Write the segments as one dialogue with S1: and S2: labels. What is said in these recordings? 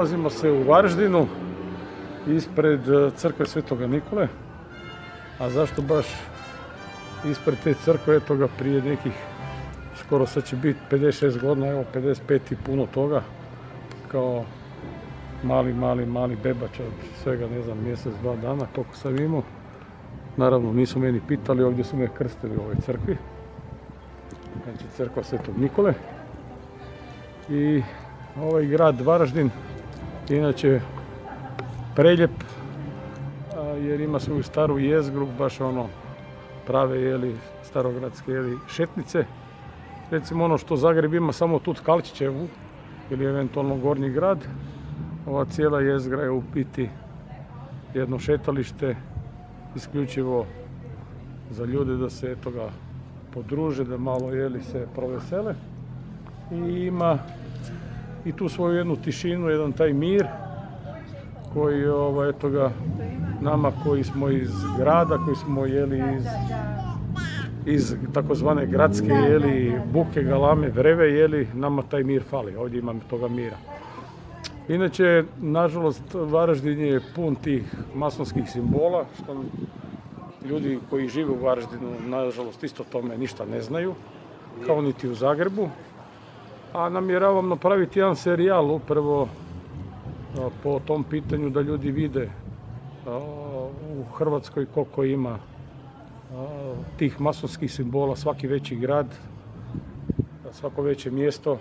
S1: Nalazimo se u Varaždinu ispred crkve Svetoga Nikole. A zašto baš ispred te crkve? Toga prije nekih, skoro sad će biti 56 godina, evo 55 i puno toga, kao mali bebač od svega, ne znam, mjesec, 2 dana, koliko sam imao. Naravno, nisu meni pitali, ovdje su me krstili u ovoj crkvi. Znači, crkva Svetog Nikole. I ovaj grad Varaždin, inače prelijep, jer ima svoju staru jezgru, baš ono prave, starogradske, šetnice. Recimo ono što Zagreb ima samo tu Tkalčićevu ili eventualno Gornji grad, ova cijela jezgra je u biti jedno šetalište isključivo za ljude da se toga podruže, da malo se provesele. I ima i tu svoju jednu tišinu, jedan taj mir koji nama koji smo iz grada, koji smo iz takozvane gradske buke, galame, vreve, nama taj mir fali. Ovdje imam toga mira. Inače, nažalost, Varaždin je pun tih masonskih simbola, što ljudi koji žive u Varaždinu, nažalost, isto tome ništa ne znaju, kao niti u Zagrebu. A namjeravam napraviti jedan serijal upravo po tom pitanju da ljudi vide u Hrvatskoj koliko ima tih masonskih simbola, svaki veći grad, svako veće mjesto.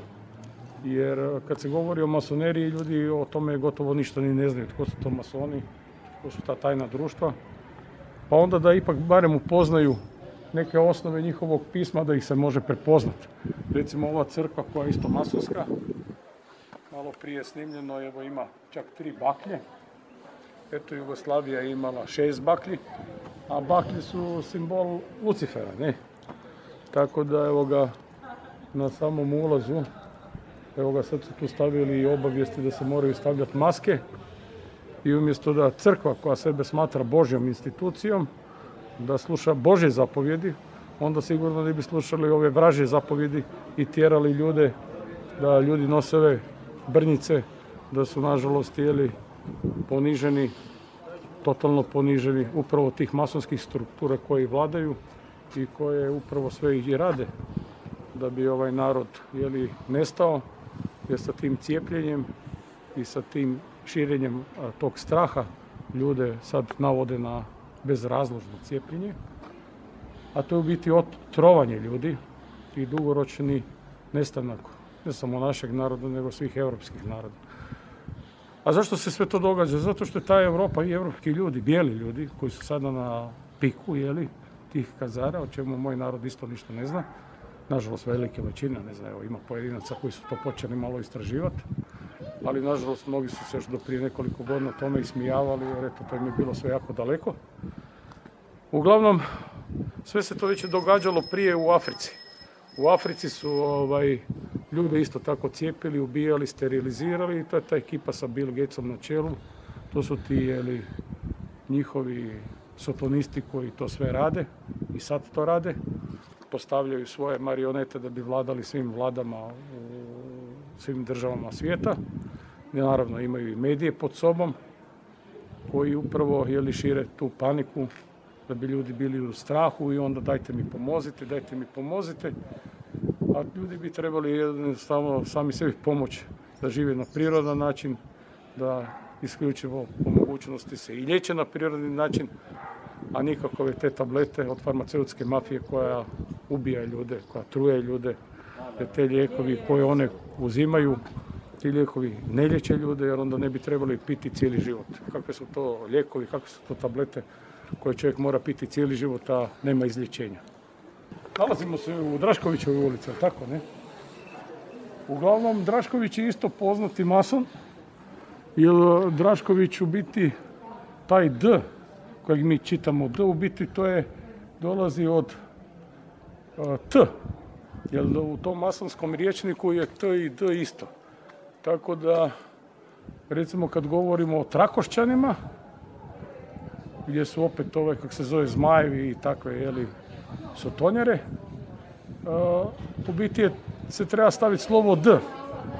S1: Jer kad se govori o masoneriji, ljudi o tome gotovo ništa ni ne znaju. Tko su to masoni, tko su ta tajna društva. Pa onda da ipak barem upoznaju neke osnove njihovog pisma da ih se može prepoznati. Recimo ova crkva koja je isto masonska, malo prije snimljeno, evo ima čak 3 baklje. Eto, Jugoslavija je imala 6 baklji, a baklje su simbol Lucifera, ne? Tako da evo ga na samom ulazu, evo ga sad su tu stavili i obavijesti da se moraju stavljati maske i umjesto da crkva koja sebe smatra Božjom institucijom, da sluša Božje zapovjedi, onda sigurno ne bi slušali ove vražje zapovjedi i tjerali ljude da ljudi nose ove brnjice, da su nažalost poniženi, totalno poniženi upravo tih masonskih struktura koji vladaju i koje upravo sve i rade da bi ovaj narod nestao, jer sa tim cijepljenjem i sa tim širenjem tog straha ljude sad navode na bezrazložno cijepljenje, a to je u biti otrovanje ljudi i dugoročni nestanak ne samo našeg naroda, nego svih europskih naroda. A zašto se sve to događa? Zato što je ta Europa i europski ljudi, bijeli ljudi, koji su sada na piku, tih kazara, o čemu moj narod isto ništa ne zna. Nažalost, velike većina ne zna, ima pojedinaca koji su to počeli malo istraživati, ali nažalost mnogi su se još do prije nekoliko godina tome ismijavali, jer eto, to im je bilo sve jako daleko. Uglavnom, sve se to već događalo prije u Africi. U Africi su ljude isto tako cijepili, ubijali, sterilizirali i to je ta ekipa sa Bill Gatesom na čelu. To su ti njihovi sotonisti koji to sve rade i sad to rade. Postavljaju svoje marionete da bi vladali svim vladama u svim državama svijeta. Naravno imaju i medije pod sobom koji upravo šire tu paniku da bi ljudi bili u strahu i onda dajte mi pomozite. A ljudi bi trebali jednostavno sami sebi pomoći da žive na prirodan način, da isključivo po mogućnosti se i liječe na prirodni način, a nikakove te tablete od farmaceutske mafije koja ubija ljude, koja truje ljude, jer te lijekovi koje one uzimaju, ti lijekovi ne liječe ljude, jer onda ne bi trebali piti cijeli život. Kakve su to lijekovi, kakve su to tablete koje čovjek mora piti cijeli život, a nema izlječenja. Nalazimo se u Draškovićevoj ulici, tako ne? Uglavnom, Drašković je isto poznati mason, jer Drašković u biti taj D kojeg mi čitamo D, u biti to dolazi od T, jer u tom masonskom rječniku je T i D isto. Tako da, recimo kad govorimo o Trakošćanima, gdje su opet kako se zove, zmajevi i takve, sotonjare, u biti se treba staviti slovo D,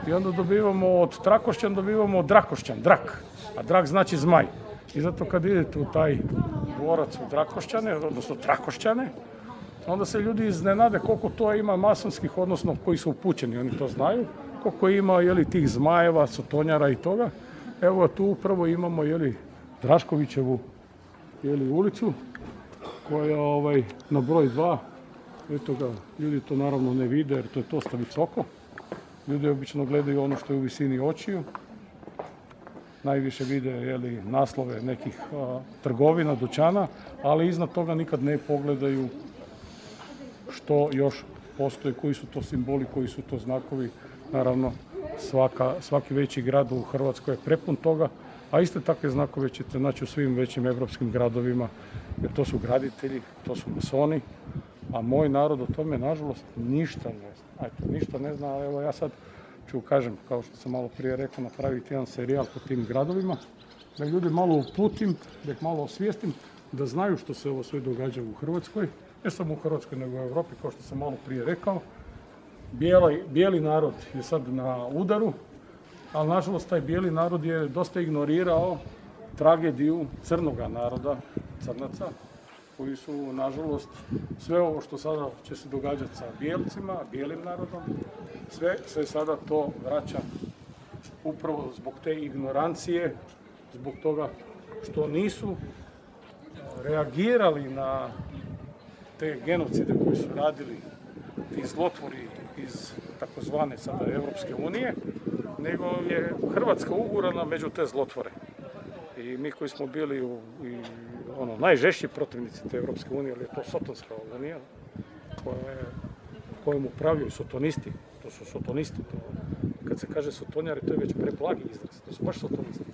S1: I onda dobivamo od Trakošćan, dobivamo Drakošćan, drak. A drak znači zmaj. I zato kad idete u taj dvorac u Drakošćane, odnosno Trakošćane, onda se ljudi iznenade koliko to ima masonskih, odnosno koji su upućeni, oni to znaju, koliko ima tih zmajeva, sotonjara i toga. Evo tu upravo imamo Draškovićevu ulicu koja na broj 2. Eto ga, ljudi to naravno ne vide jer to je dosta visoko. Ljudi obično gledaju ono što je u visini očiju. Najviše vide naslove nekih trgovina, dućana, ali iznad toga nikad ne pogledaju što još postoji, koji su to simboli, koji su to znakovi. Naravno, svaki veći grad u Hrvatskoj je prepun toga, a iste takve znakove ćete naći u svim većim evropskim gradovima, jer to su graditelji, to su masoni, a moj narod o tome, nažalost, ništa ne zna. Ništa ne zna, ali evo ja sad ću, kažem, kao što sam malo prije rekao, napraviti jedan serijal po tim gradovima, da ljudi malo uputim, da ih malo osvijestim, da znaju što se ovo sve događa u Hrvatskoj, ne samo u Hrvatskoj, nego u Europi, kao što sam malo prije rekao. Bijeli narod je sad na udaru, ali nažalost taj bijeli narod je dosta ignorirao tragediju crnoga naroda, crnaca, koji su, nažalost, sve ovo što sada će se događati sa bijelcima, bijelim narodom, sve sada to vraća upravo zbog te ignorancije, zbog toga što nisu reagirali na te genocide koji su radili ti zlotvori iz takozvane sada Europske unije, nego je Hrvatska ugurana među te zlotvore. I mi koji smo bili najžešći protivnici te Europske unije, ali je to Sotonska unija, kojom upravljaju sotonisti. To su sotonisti. Kad se kaže sotonjari, to je već preblagi izraz. To su baš sotonisti.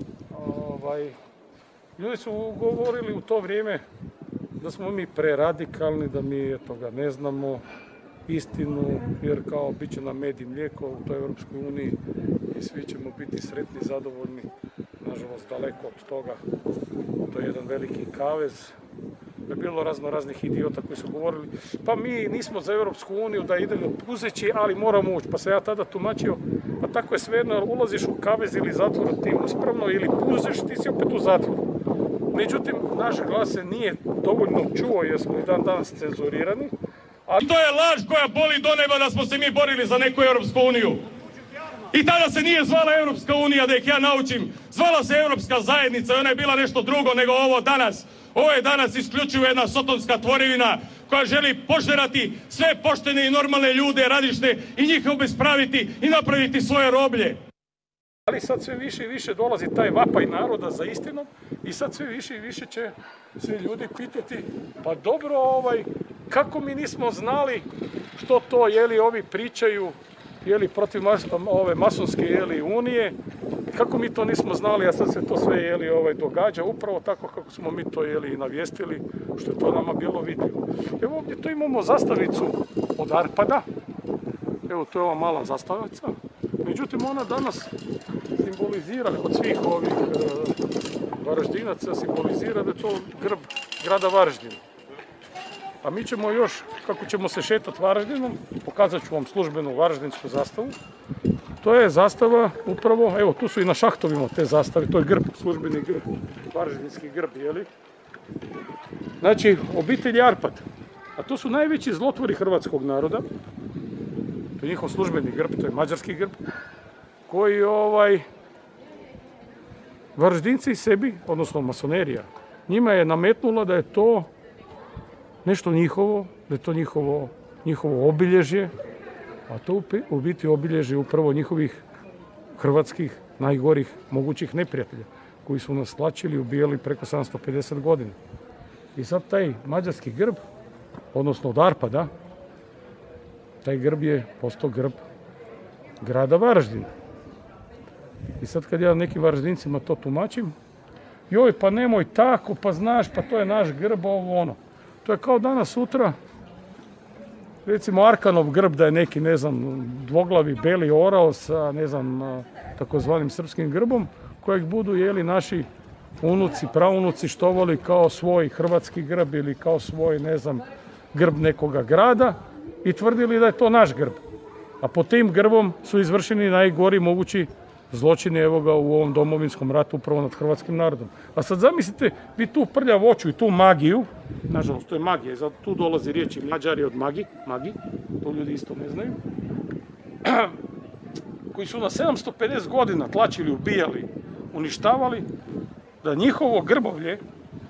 S1: Ljudi su govorili u to vrijeme da smo mi preradikalni, da mi toga ne znamo istinu, jer kao bit će nam med i mlijeko u toj Europskoj uniji i svi ćemo biti sretni, zadovoljni. Nažalost, daleko od toga. To je jedan veliki kavez. Je bilo raznih idiota koji su govorili pa mi nismo za Europsku uniju da idemo puzeći, ali moramo ući. Pa se ja tada tumačio, pa tako je svejedno, ulaziš u kavez ili zatvor, ti uspravno ili puzeš, ti si opet u zatvoru. Međutim, naš glas se nije dovoljno čuo jer smo i dan danas cenzurirani.
S2: A to je laž koja boli do neba da smo se mi borili za neku Europsku uniju. I tada se nije zvala Europska unija, da ih ja naučim. Zvala se Europska zajednica i ona je bila nešto drugo nego ovo danas. Ovo je danas isključivo jedna sotonska tvorevina koja želi požerati sve poštene i normalne ljude, radišne i njih obespraviti i napraviti svoje roblje.
S1: Ali sad sve više i više dolazi taj vapaj naroda za istinom i sad sve više i više će svi ljudi pitati pa dobro, kako mi nismo znali što to ovi pričaju protiv ove masonske unije, kako mi to nismo znali, a sad se to sve događa upravo tako kako smo mi to i navijestili, što je to nama bilo vidljivo. Evo ovdje tu imamo zastavicu od Arpada, evo to je ova mala zastavica, međutim ona danas simbolizira od svih ovih Varaždinaca, simbolizira da je to grb grada Varaždina. A mi ćemo još, kako ćemo se šetati Varaždinom, pokazat ću vam službenu varaždinsku zastavu. To je zastava upravo, evo tu su i na šahtovima te zastave, to je grb, službeni grb, varaždinski grb, Znači, obitelj Arpad, a to su najveći zlotvori hrvatskog naroda, to je njihov službeni grb, to je mađarski grb, koji Varaždinci sebi, odnosno masonerija, njima je nametnula da je to nešto njihovo, da je to njihovo obilježje, a to u biti obilježje upravo njihovih hrvatskih najgorih mogućih neprijatelja, koji su nas tlačili i ubijali preko 750 godina. I sad taj mađarski grb, odnosno od Arpada, taj grb je postao grb grada Varaždina. I sad kad ja nekim Varaždincima to tumačim, joj pa nemoj tako, pa znaš, pa to je naš grb, ovo ono. To je kao danas sutra, recimo Arkanov grb da je neki, dvoglavi beli orao sa, takozvanim srpskim grbom, kojeg budu naši unuci, praunuci štovali kao svoj hrvatski grb ili kao svoj, grb nekoga grada i tvrdili da je to naš grb. A pod tim grbom su izvršeni najgori mogući zločini, evo ga, u ovom Domovinskom ratu upravo nad hrvatskim narodom. A sad zamislite vi tu prljavoću i tu magiju, nažalost to je magija, zato tu dolazi riječi Mađari od magi, to ljudi isto ne znaju, koji su na 750 godina tlačili, ubijali, uništavali, da njihovo grbovlje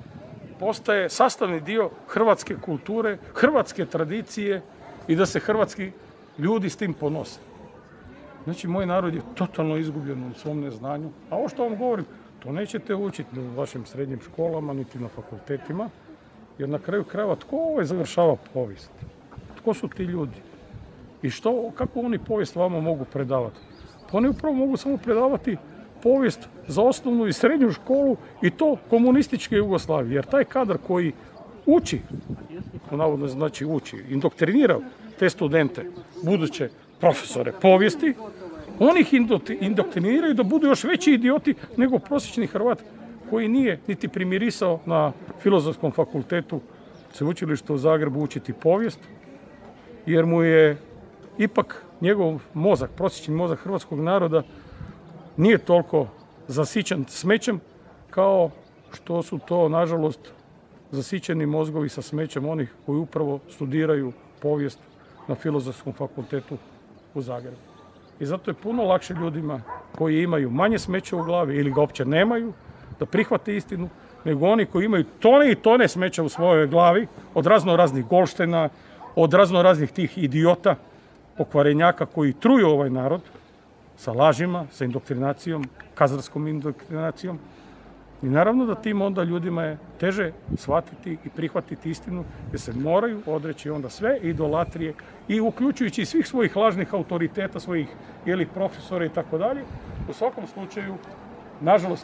S1: postaje sastavni dio hrvatske kulture, hrvatske tradicije i da se hrvatski ljudi s tim ponose. Znači, moj narod je totalno izgubljen u svom neznanju. A ovo što vam govorim, to nećete učiti u vašim srednjim školama, niti na fakultetima, jer na kraju krajeva tko završava povijest? Tko su ti ljudi? I kako oni povijest vama mogu predavati? Pa oni upravo mogu samo predavati povijest za osnovnu i srednju školu i to komunističke Jugoslavije. Jer taj kadar koji uči, navodno znači uči, indoktrinira te studente, buduće profesore povijesti, oni ih indoktriniraju da budu još veći idioti nego prosječni Hrvat koji nije niti primirisao na Filozofskom fakultetu Sveučilišta u Zagrebu učiti povijest, jer mu je ipak njegov mozak, prosječni mozak hrvatskog naroda nije toliko zasićen smećem kao što su to, nažalost, zasićeni mozgovi sa smećem onih koji upravo studiraju povijest na Filozofskom fakultetu u Zagrebu. I zato je puno lakše ljudima koji imaju manje smeća u glavi ili ga uopće nemaju, da prihvate istinu, nego oni koji imaju tone i tone smeća u svojoj glavi, od raznih Goldsteina, od raznih tih idiota, pokvarenjaka koji truju ovaj narod sa lažima, sa indoktrinacijom, kazarskom indoktrinacijom. I naravno da tim onda ljudima je teže shvatiti i prihvatiti istinu, jer se moraju odreći onda sve idolatrije i uključujući svih svojih lažnih autoriteta, svojih profesora i tako dalje. U svakom slučaju, nažalost,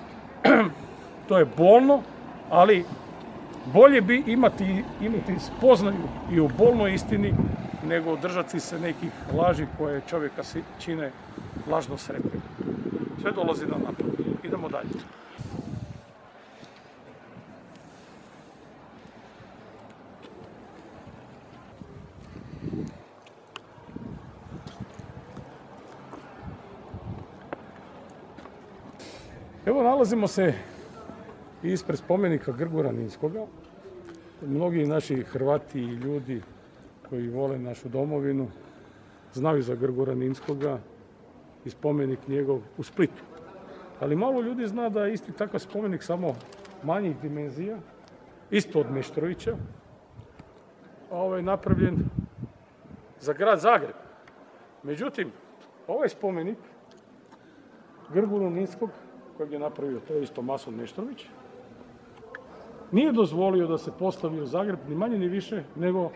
S1: to je bolno, ali bolje bi imati spoznaju i u bolnoj istini nego držati se nekih laži koje čovjeka čine lažno sretnim. Sve dolazi na naplatu. Idemo dalje. Evo, nalazimo se ispred spomenika Grgu Raninskoga. Mnogi naši Hrvati i ljudi koji vole našu domovinu znaju za Grgu Raninskoga i spomenik njegov u Splitu. Ali malo ljudi zna da je isti takav spomenik samo manjih dimenzija, isto od Meštrovića, napravljen za grad Zagreb. Međutim, ovaj spomenik Grgu Raninskog, kojeg je napravio, to je isto mason Meštrović, nije dozvolio da se postavi u Zagreb ni manje ni više nego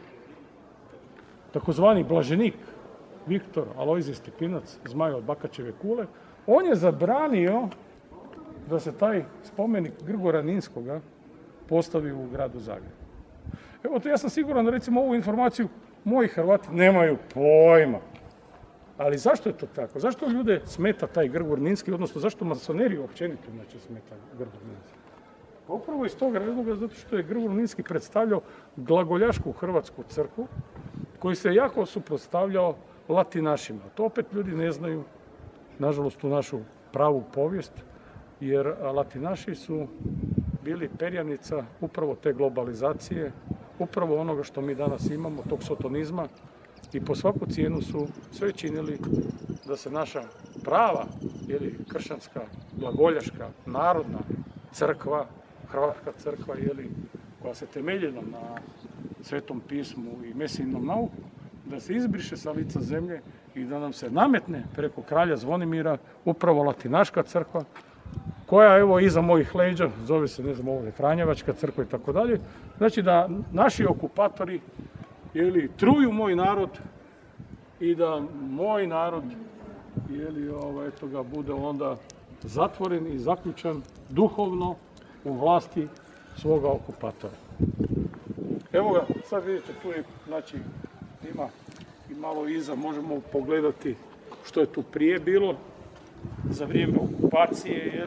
S1: takozvani blaženik Viktor Alojzije Stepinac, zmaj od Bakačeve kule. On je zabranio da se taj spomenik Grgu Raninskoga postavi u gradu Zagrebu. Evo, ja sam siguran da, recimo, ovu informaciju moji Hrvati nemaju pojma. Ali zašto je to tako? Zašto ljude smeta taj Grg Raninski, odnosno zašto masoneriju općenito smeta Grg Raninski? Pa upravo iz tog razloga, zato što je Grg Raninski predstavljao glagoljašku hrvatsku crkvu, koji se jako suprotstavljao latinašima. To opet ljudi ne znaju, nažalost, u našu pravu povijest, jer latinaši su bili perjanica upravo te globalizacije, upravo onoga što mi danas imamo, tog sotonizma, i po svaku cijenu su sve činili da se naša prava, kršćanska, glagoljaška, narodna crkva, hrvatska crkva, koja se temeljila na Svetom pismu i Mesijinom nauku, da se izbriše sa lica zemlje i da nam se nametne preko kralja Zvonimira upravo latinaška crkva, koja, evo, iza mojih leđa, zove se, ne znam, ovdje Franjevačka crkva i tako dalje. Znači da naši okupatori truju moj narod i da moj narod bude onda zatvoren i zaključan duhovno u vlasti svoga okupatora. Evo ga, sad vidite, tu je, znači, ima i malo iza, možemo pogledati što je tu prije bilo, za vrijeme okupacije,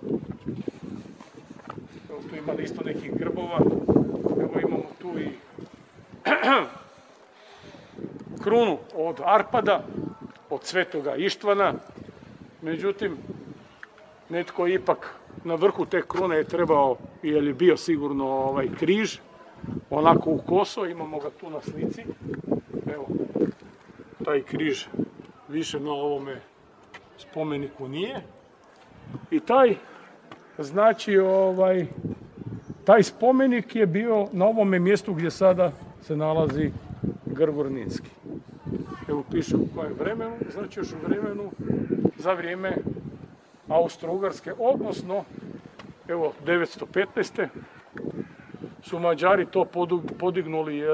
S1: Evo, tu ima isto nekih grbova, evo imamo tu i krunu od Arpada, od Svetoga Ištvana. Međutim, netko ipak na vrhu te krune je trebao, jer je bio sigurno križ, onako u koso, imamo ga tu na slici. Evo, taj križ više na ovome spomeniku nije. I taj, znači, taj spomenik je bio na ovome mjestu gdje sada se nalazi Grgur Ninski. Evo piše u kojem vremenu, znači još u vremenu za vrijeme Austro-Ugarske, odnosno evo 915. su Mađari to podignuli,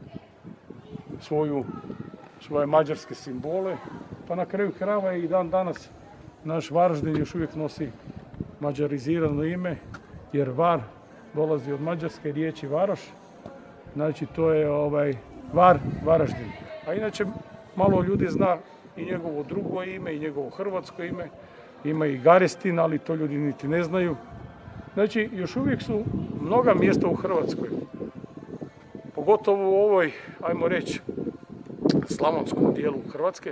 S1: svoje mađarske simbole, pa na kraju krajeva i dan danas naš Varaždin još uvijek nosi mađarizirano ime, jer Var dolazi od mađarske riječi Varoš, znači to je Varaždin. A inače malo ljudi zna i njegovo drugo ime i njegovo hrvatsko ime, ima i Garestin, ali to ljudi niti ne znaju. Znači još uvijek su mnoga mjesta u Hrvatskoj, pogotovo u ovoj, ajmo reći, slavonskom dijelu Hrvatske,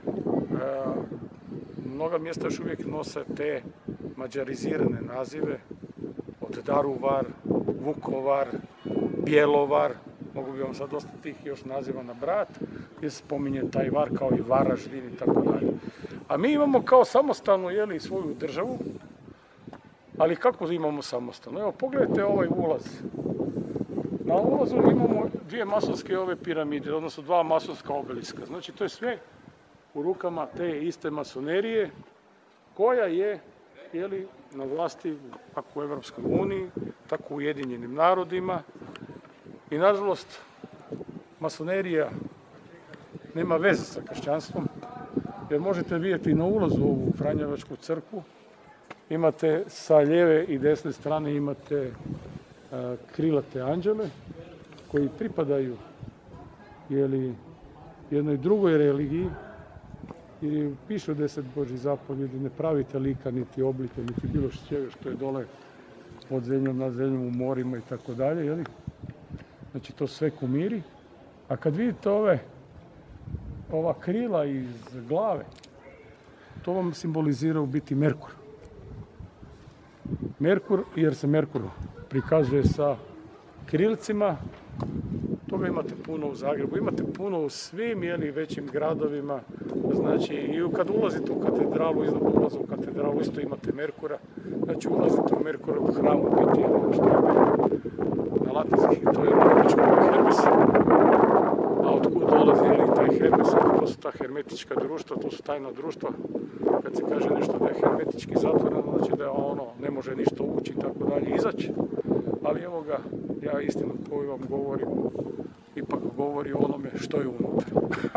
S1: mnoga mjesta još uvijek nose te mađarizirane nazive, od Daruvar, Vukovar, Bjelovar, mogu bi vam sad dosta tih još naziva nabrajati, gdje se spominje taj Var kao i Varaždin i tako dalje. A mi imamo kao samostalnu, svoju državu, ali kako imamo samostalno? Evo, pogledajte ovaj ulaz. Na ulazu imamo dvije masonske piramide, odnosno dva masonska obeliska. Znači, to je sve u rukama te iste masonerije, koja je, na vlasti kako u Europskoj uniji, tako u Ujedinjenim narodima. I, nažalost, masonerija nema veze sa kršćanstvom, jer možete vidjeti na ulazu u ovu Franjevačku crkvu, imate sa lijeve i desne strane imate krilate anđele koji pripadaju jednoj drugoj religiji, i piše u 10 Božjih zapovjedi: ne pravite lika, niti oblike, niti bilo što je dole pod zemljom, nad zemljom, u morima i tako dalje. Znači to sve kumiri. A kad vidite ova krila iz glave, to vam simbolizira u biti Merkur. Merkur, jer se Merkur prikazuje sa krilcima. Toga imate puno u Zagrebu, imate puno u svim većim gradovima. Znači, i kad ulazite u katedralu, iznad ulaza u katedralu isto imate Merkura. Znači, ulazite u Merkurov hram, u biti što je na latinski, to je Hermes. A otkud dolazi taj Hermes? To su ta hermetička društva, to su tajna društva. Kad se kaže nešto da je hermetički zatvoreno, znači da ne može ništa ući i tako dalje, izaći. Ali evo ga, ja istinu koju vam govorim, ipak govori o onome što je unutra.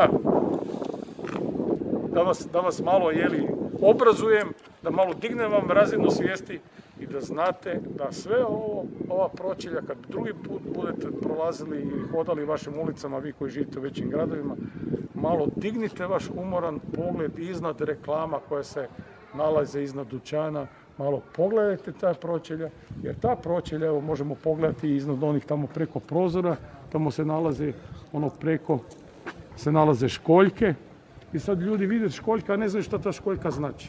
S1: Da vas malo obrazujem, da malo dignem vam razinu svijesti i da znate da sve ova pročelja, kad drugi put budete prolazili ili hodali vašim ulicama, vi koji živite u većim gradovima, malo dignite vaš umoran pogled iznad reklama koje se nalaze iznad dućana, malo pogledajte ta pročelja, jer ta pročelja, evo možemo pogledati iznad onih tamo preko prozora, tamo se nalaze preko se nalaze školjke, i sad ljudi vide školjka, a ne znaju šta ta školjka znači.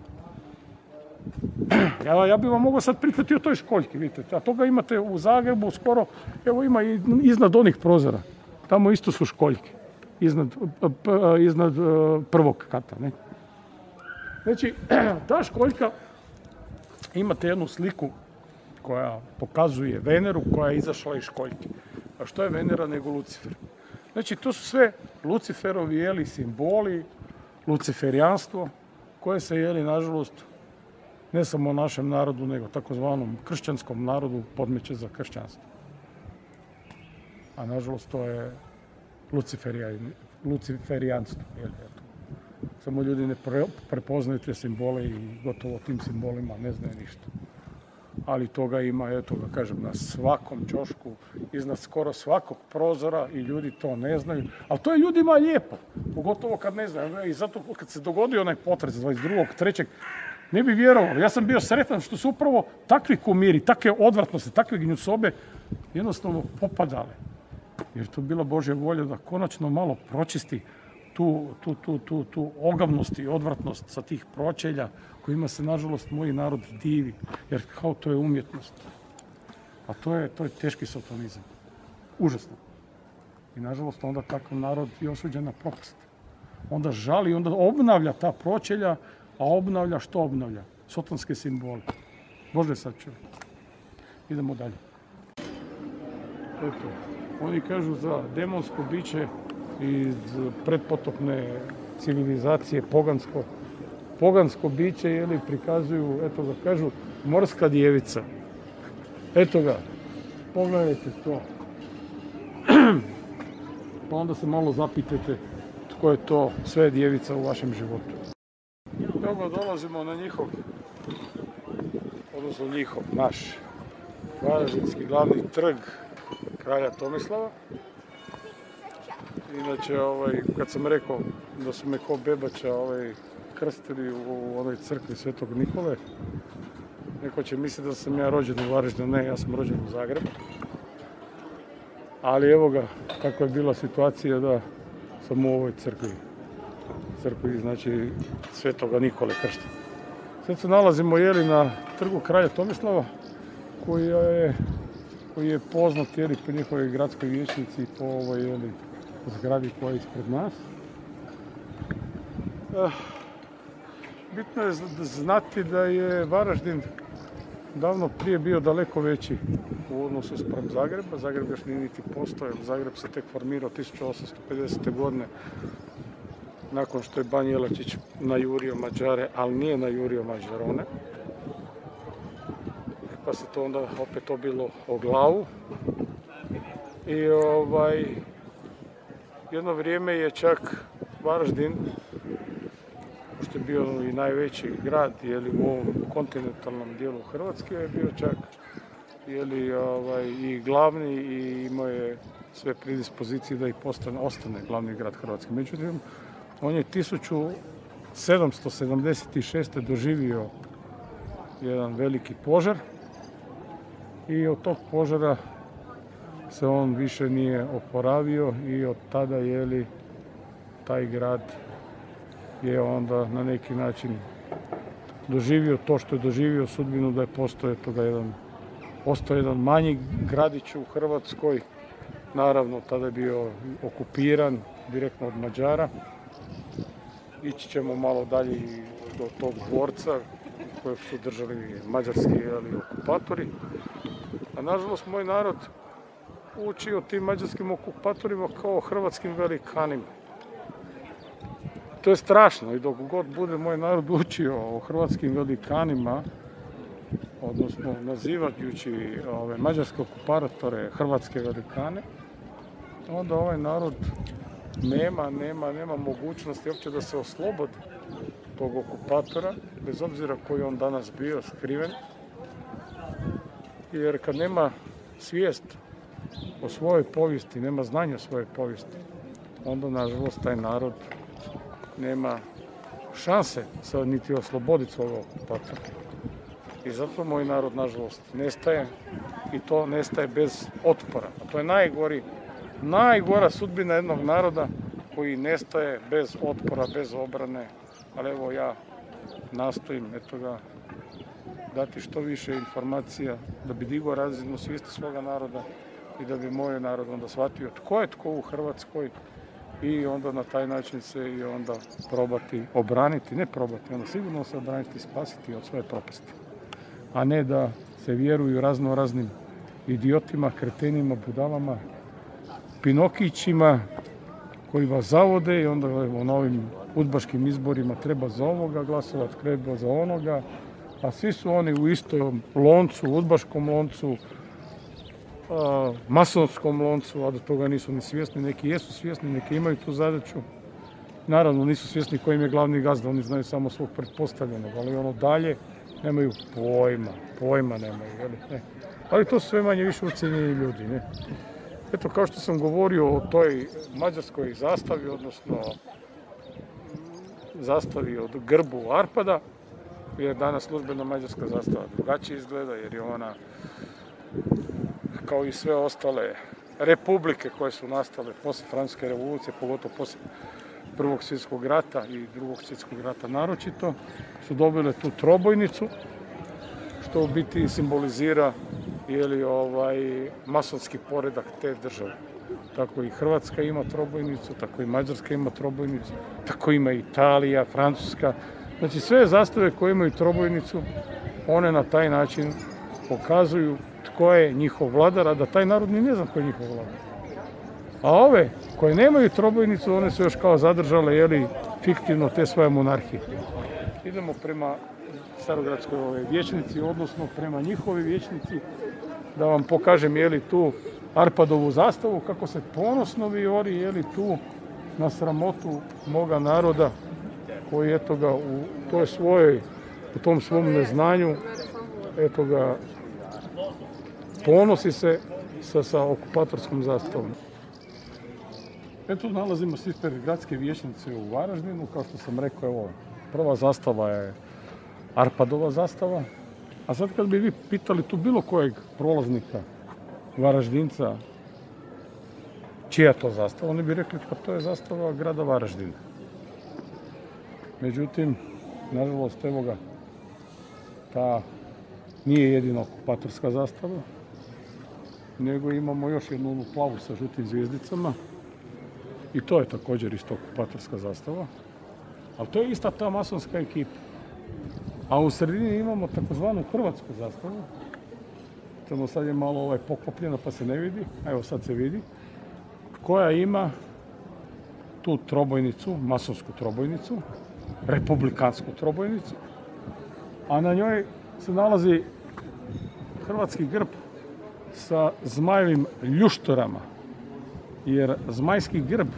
S1: Ja bih vam mogao sad pričati o toj školjki, vidite, a toga imate u Zagrebu skoro, evo ima i iznad onih prozora, tamo isto su školjke, iznad prvog kata, ne? Znači, ta školjka, imate jednu sliku koja pokazuje Veneru koja je izašla iz školjke. A što je Venera nego Lucifer? Znači, to su sve Luciferovi simboli, luciferijanstvo, koje se, nažalost, ne samo našem narodu, nego takozvanom kršćanskom narodu podmeće za kršćanstvo. A nažalost, to je luciferijanstvo. Samo ljudi ne prepoznaju te simbole i gotovo tim simbolima ne znaju ništa. Ali toga ima, kažem, na svakom ćošku, iznad skoro svakog prozora, i ljudi to ne znaju. Ali to je ljudima lijepo, pogotovo kad ne znaju. I zato kad se dogodio onaj potres 22.3. ne bi vjerovao. Ja sam bio sretan što su upravo takvi kumiri, takve odvratnosti, takve gnjusobe jednostavno popadale. Jer to je bila Božja volja da konačno malo pročisti tu ogavnost i odvratnost sa tih pročelja kojima se nažalost moj narod divi, jer kao to je umjetnost. A to je teški sotonizam. Užasno. I nažalost onda takav narod je osuđen na propast. Onda žali, onda obnavlja ta pročelja, a obnavlja što obnavlja? Sotonske simbole. Bože sačuvaj. Idemo dalje. Eto, oni kažu za demonsko biće iz predpotopne civilizacije, pogansko biće, jeli, prikazuju, eto ga, kažu, morska djevica. Eto ga, pogledajte to. Pa onda se malo zapitajte tko je to sve djevica u vašem životu. Evo dolazimo na njihov, naš varaždinski glavni trg kralja Tomislava. Inače, kad sam rekao da su me ko bebača krstili u onoj crkvi Svetog Nikole, neko će misliti da sam ja rođen u Varaždinu. Ne, ja sam rođen u Zagrebu. Ali evo ga, kako je bila situacija da sam u ovoj crkvi, znači Svetoga Nikole kršta. Sad se nalazimo na trgu kralja Tomislava, koji je poznat po njihovoj gradskoj vijećnici i po ovoj zgradi koja je ispred nas. Bitno je znati da je Varaždin davno prije bio daleko veći u odnosu spram Zagreba. Zagreb još nije niti postojao. Zagreb se tek formirao 1850. godine nakon što je Ban Jelačić najurio Mađare, ali nije najurio Mađarone. Pa se to onda opet obilo o glavu. I jedno vrijeme je čak Varaždin, što je bio i najveći grad u ovom kontinentalnom dijelu Hrvatske, je bio čak i glavni i imao je sve predispozicije da i ostane glavni grad Hrvatske. Međutim, on je 1776. doživio jedan veliki požar i od tog požara se on više nije oporavio i od tada taj grad je onda na neki način doživio to što je doživio, sudbinu da je postao jedan manji gradić u Hrvatskoj. Naravno, tada je bio okupiran direktno od Mađara. Ići ćemo malo dalje do tog dvorca kojeg su držali mađarski okupatori. A nažalost, moj narod uči o tim mađarskim okupatorima kao o hrvatskim velikanima. To je strašno i dok god bude moj narod učio o hrvatskim velikanima, odnosno nazivajući ove mađarske okupatore hrvatske velikane, onda ovaj narod nema mogućnosti uopće da se oslobodi tog okupatora, bez obzira koji on danas bio skriven. Jer kad nema svijest o svojoj povijesti, nema znanja o svojoj povijesti, onda nažalost taj narod nema šanse se niti osloboditi svog okupatora. I zato moj narod nažalost nestaje i to nestaje bez otpora. A to je najgora sudbina jednog naroda koji nestaje bez otpora, bez obrane. Ali evo ja nastojim dati što više informacija da bi digao razinu svijesti svoga naroda i da bi moj narod onda shvatio tko je tko u Hrvatskoj i onda na taj način se i onda probati obraniti, ne probati, onda sigurno se obraniti i spasiti od svoje propasti. A ne da se vjeruju raznim idiotima, kretenima, budalama, pinokićima koji vas zavode i onda na ovim udbaškim izborima treba za ovoga glasovati, treba za onoga, a svi su oni u istom loncu, udbaškom loncu, masonskom loncu, a do toga nisu ni svjesni. Neki jesu svjesni, neki imaju tu zadaću. Naravno nisu svjesni kojim je glavni gazda, oni znaju samo svog pretpostavljenog, ali ono dalje nemaju pojma nemaju. Ne. Ali to su sve manje više ucijenjeni ljudi. Ne. Eto, kao što sam govorio o toj mađarskoj zastavi, odnosno zastavi od grbu Arpada, jer danas službena mađarska zastava drugačije izgleda, jer je ona, kao i sve ostale republike koje su nastale poslije Francuske revolucije, pogotovo poslije Prvog svjetskog rata i Drugog svjetskog rata naročito, su dobile tu trobojnicu, što u biti simbolizira masonski poredak te države. Tako i Hrvatska ima trobojnicu, tako i Mađarska ima trobojnicu, tako ima Italija, Francuska. Znači sve zastave koje imaju trobojnicu, one na taj način pokazuju tko je njihov vladar, a da taj narod ni ne zna tko je njihov vladar. A ove koje nemaju trobojnicu, one su još kao zadržale, fiktivno te svoje monarhije. Idemo prema Starogradskoj vijećnici, odnosno prema njihovi vijećnici, da vam pokažem tu Arpadovu zastavu, kako se ponosno vijori tu na sramotu moga naroda, koji u tom svom neznanju, ponosi se sa okupatorskom zastavom. Eto nalazimo se ispred gradske vijećnice u Varaždinu, kao što sam rekao, prva zastava je Arpadova zastava, a sad kad bi vi pitali tu bilo kojeg prolaznika Varaždinca čija je to zastava, oni bi rekli pa to je zastava grada Varaždina. Međutim, nažalost, ta nije jedina okupatorska zastava, nego imamo još jednu onu plavu sa žutim zvijezdicama i to je također isto okupatorska zastava, ali to je ista ta masonska ekipa. A u sredini imamo takozvanu hrvatsku zastavu, samo sad je malo poklopljena pa se ne vidi, evo sad se vidi, koja ima tu trobojnicu, masonsku trobojnicu, republikansku trobojnicu, a na njoj se nalazi hrvatski grb sa zmajevim ljuštorama, jer zmajski grb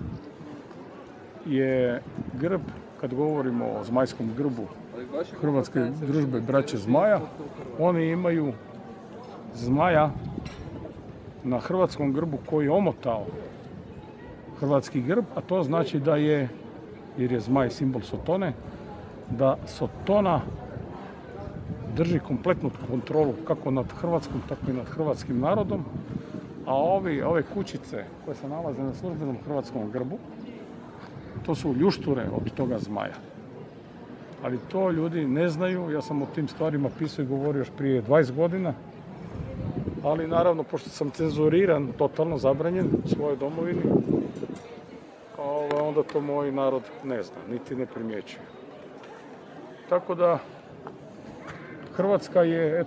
S1: je grb, kad govorimo o zmajskom grbu Hrvatske družbe braće Zmaja, oni imaju zmaja na hrvatskom grbu koji je omotao hrvatski grb, a to znači da je, jer je zmaj simbol Sotone, da Sotona drži kompletnu kontrolu kako nad Hrvatskom, tako i nad hrvatskim narodom, a ove kućice koje se nalaze na službenom hrvatskom grbu, to su ljušture od toga zmaja. Ali to ljudi ne znaju, ja sam o tim stvarima pisao i govorio još prije 20 godina, ali naravno, pošto sam cenzuriran, totalno zabranjen u svojoj domovini, onda to moj narod ne zna, niti ne primjećuje. Tako da, Hrvatska je,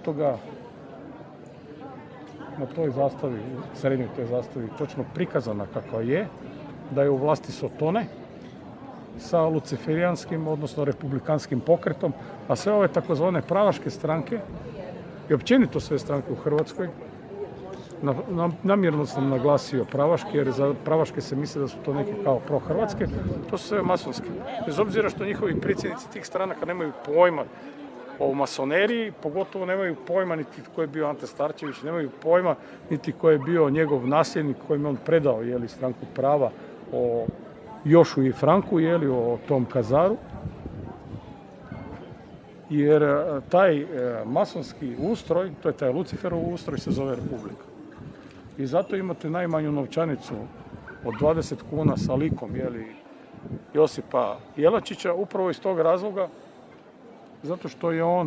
S1: na toj zastavi, srednjoj toj zastavi, točno prikazana kakva je, da je u vlasti Sotone, sa luciferijanskim, odnosno republikanskim pokretom, a sve ove takozvane pravaške stranke, i općenito sve stranke u Hrvatskoj, namjerno sam naglasio pravaške, jer za pravaške se misle da su to neke kao prohrvatske, to su sve masonske. Bez obzira što njihovi predsjednici tih stranaka nemaju pojma o masoneriji, pogotovo nemaju pojma niti ko je bio Ante Starčević, nemaju pojma niti ko je bio njegov nasljednik kojim je on predao stranku prava o Jošu i Franku, o tom Kazaru. Jer taj masonski ustroj, to je taj Luciferov ustroj, se zove Republika. I zato imate najmanju novčanicu od 20 kuna sa likom Josipa Jelačića, upravo iz tog razloga, zato što je on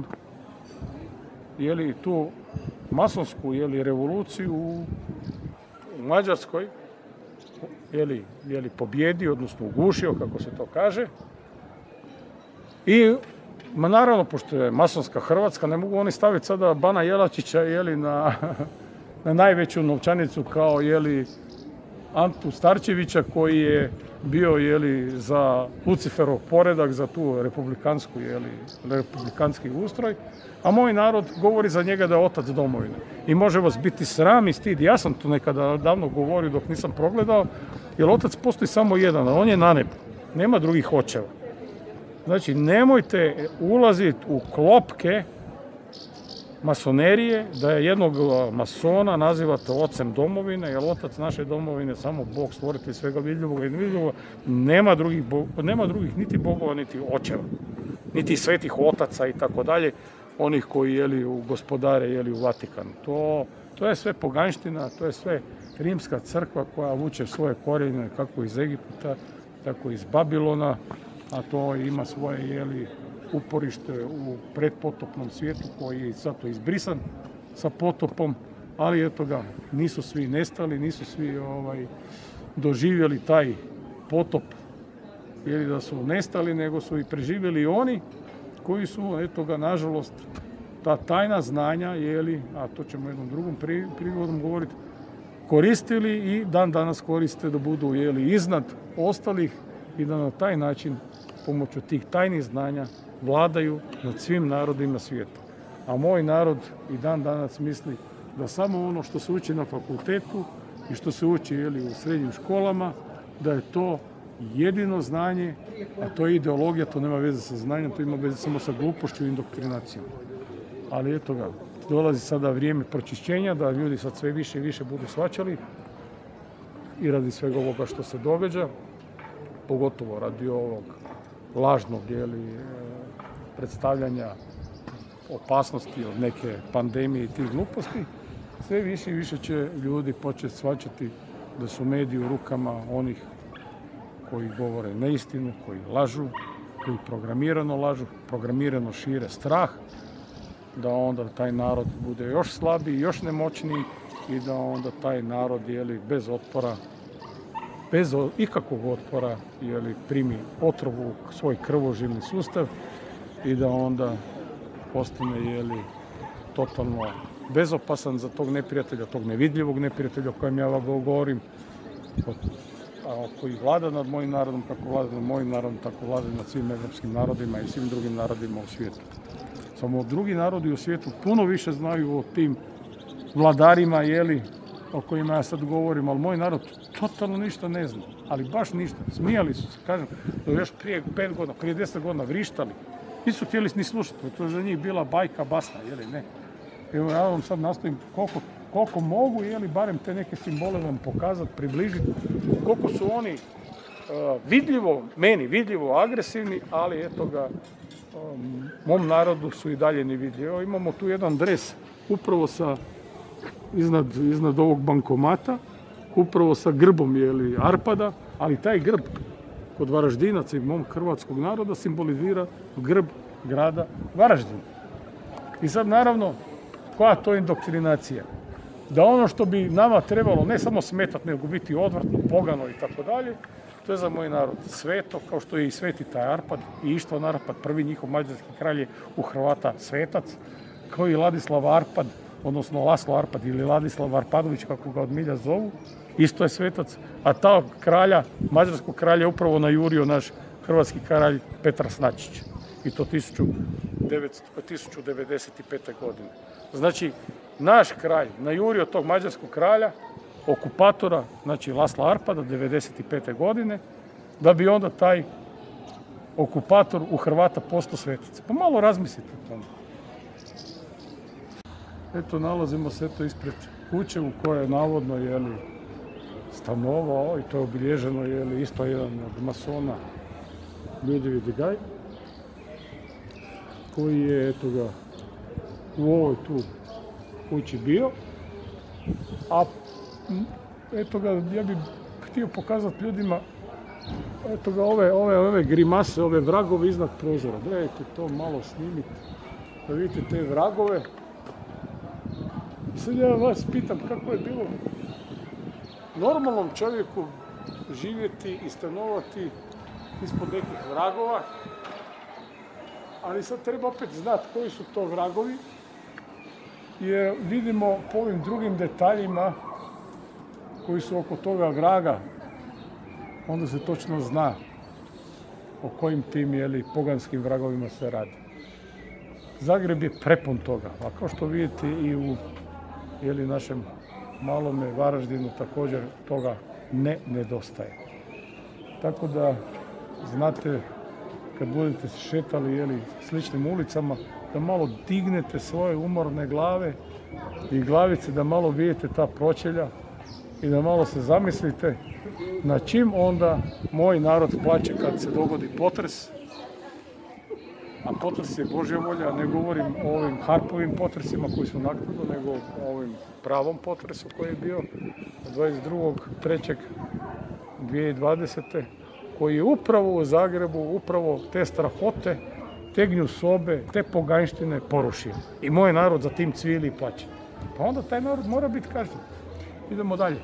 S1: tu masonsku revoluciju u Mađarskoj pobjedio, odnosno ugušio, kako se to kaže. I naravno, pošto je masonska Hrvatska, ne mogu oni staviti sada Bana Jelačića na najveću novčanicu kao Antu Starčevića, koji je bio za Luciferov poredak, za tu republikanski ustroj, a moj narod govori za njega da je otac domovine. I može vas biti sram i stid. Ja sam to nekada davno govorio dok nisam progledao, jer otac postoji samo jedan, a on je na nebu. Nema drugih očeva. Znači, nemojte ulaziti u klopke masonerije, da je jednog masona nazivate ocem domovine, jer otac naše domovine samo Bog, stvoritelj svega vidljivog i nevidljivog, nema drugih niti bogova, niti očeva, niti svetih otaca i tako dalje, onih koji gospodare u Vatikanu. To je sve poganština, to je sve rimska crkva koja vuče svoje korijene kako iz Egipta tako iz Babilona, a to ima svoje uporište u predpotopnom svijetu koji je zato izbrisan sa potopom, ali eto ga, nisu svi nestali, nisu svi doživjeli taj potop da su nestali, nego su i preživjeli oni koji su, eto ga, nažalost, ta tajna znanja, a to ćemo jednom drugom prigodom govoriti, koristili i dan danas koriste da budu iznad ostalih i da na taj način pomoću tih tajnih znanja vladaju nad svim narodima svijeta. A moj narod i dan danas misli da samo ono što se uči na fakultetu i što se uči u srednjim školama, da je to jedino znanje, a to je ideologija, to nema veze sa znanjem, to ima veze samo sa glupošću i indoktrinacijom. Ali eto ga, dolazi sada vrijeme pročišćenja, da ljudi sad sve više i više budu shvaćali i radi svega ovoga što se događa, pogotovo radi ovog lažnog predstavljanja opasnosti od neke pandemije i tih gluposti, sve više i više će ljudi početi shvaćati da su mediji u rukama onih koji govore neistinu, koji lažu, koji programirano lažu, programirano šire strah, da onda taj narod bude još slabiji, još nemoćniji i da onda taj narod bez otpora, bez ikakvog otpora primi otrovu u svoj krvožilni sustav i da onda postane totalno bezopasan za tog neprijatelja, tog nevidljivog neprijatelja o kojem ja vam govorim, koji vlada nad mojim narodom, kako vlada nad mojim narodom, tako vlada nad svim evropskim narodima i svim drugim narodima u svijetu. Samo drugi narodi u svijetu puno više znaju o tim vladarima, o kojima ja sad govorim, ali moj narod totalno ništa ne zna, ali baš ništa. Smijali su se, kažem, još prije 5 godina, prije 10 godina vrištali. Nisu htjeli ni slušati, to je za njih bila bajka, basna, ne. Evo ja vam sad nastojim koliko mogu, barem te neke simbole vam pokazati, približiti, koliko su oni vidljivo agresivni, ali eto ga, mom narodu su i dalje nevidljivi. Evo imamo tu jedan dres upravo iznad ovog bankomata, upravo sa grbom Arpada, ali taj grb kod Varaždinaca i mom hrvatskog naroda simbolizira grb grada Varaždina. I sad naravno, koja to indoktrinacija? Da ono što bi nama trebalo ne samo smetati, nego biti odvratno, pogano i tako dalje, to je za moj narod sveto, kao što je i sveti taj Arpad i Ištvan Arpad, prvi njihov mađarski kralj je u Hrvata svetac, kao i Ladislav Arpad, odnosno Laslo Arpad ili Ladislav Arpadović, kako ga od milja zovu, isto je svetac, a ta kralja, mađarskog kralja je upravo najurio naš hrvatski kralj Petar Snačić, i to 1095. godine. Znači, naš kralj najurio tog mađarskog kralja, okupatora, znači Lasla Arpada, 95. godine, da bi onda taj okupator u Hrvata postao svetac. Pa malo razmislite o tome. Eto, nalazimo se ispred kuće u kojoj je navodno stanovao, i to je obilježeno isto jedan od masona Ljudevit Gaj, koji je u ovoj tu kući bio, a ja bih htio pokazati ljudima ove grimase, ove vragove iznad prozora. Gledajte to, malo snimite, da vidite te vragove. I sad ja vas pitam kako je bilo normalnom čovjeku živjeti i stanovati ispod nekih vragova, ali sad treba opet znati koji su to vragovi, jer vidimo po ovim drugim detaljima koji su oko toga vraga, onda se točno zna o kojim tim poganskim vragovima se radi. Zagreb je prepun toga, a kao što vidite i u našem malome Varaždinu također toga ne nedostaje. Tako da znate, kad budete šetali sličnim ulicama, da malo dignete svoje umorne glave i glavice, da malo vidite ta pročelja i da malo se zamislite na čim onda moj narod plaće kad se dogodi potres. A potres je Božja volja, ne govorim o ovim harpovim potresima koji su naknadno, nego o ovim pravom potresu koji je bio 22.3.2020. koji je upravo u Zagrebu, upravo te strahote, te gnjusobe, te poganjštine porušio. I moj narod za tim cvili i plaće. Pa onda taj narod mora biti kažnjen. Idemo dalje.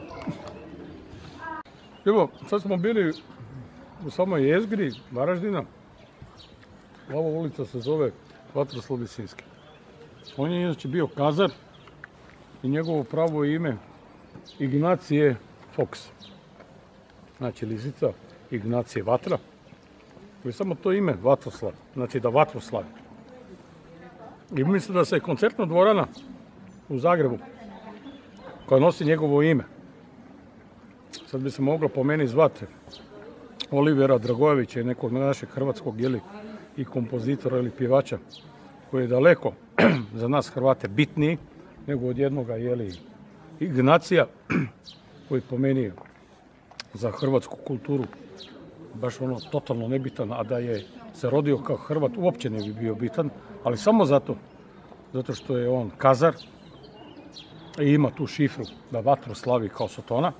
S1: Evo, sad smo bili u samoj jezgri Varaždina. Ova ulica se zove Vatroslav Lisinski. On je inače bio kazar i njegovo pravo ime Ignacije Fox. Znači Lisica, Ignacije Vatra. I samo to ime Vatroslav, znači da vatru slavi. I mislim da se koncertna dvorana u Zagrebu koja nosi njegovo ime. Sad bi se moglo po meni zvati Olivera Dragojevića i nekog našeg hrvatskog i kompozitora ili pjevača koji je daleko za nas Hrvate bitniji nego od jednoga Ignacija koji po meni za hrvatsku kulturu baš totalno nebitan, a da je se rodio kao Hrvat uopće ne bi bio bitan, ali samo zato što je on kazar i ima tu šifru da vatru slavi kao Sotona.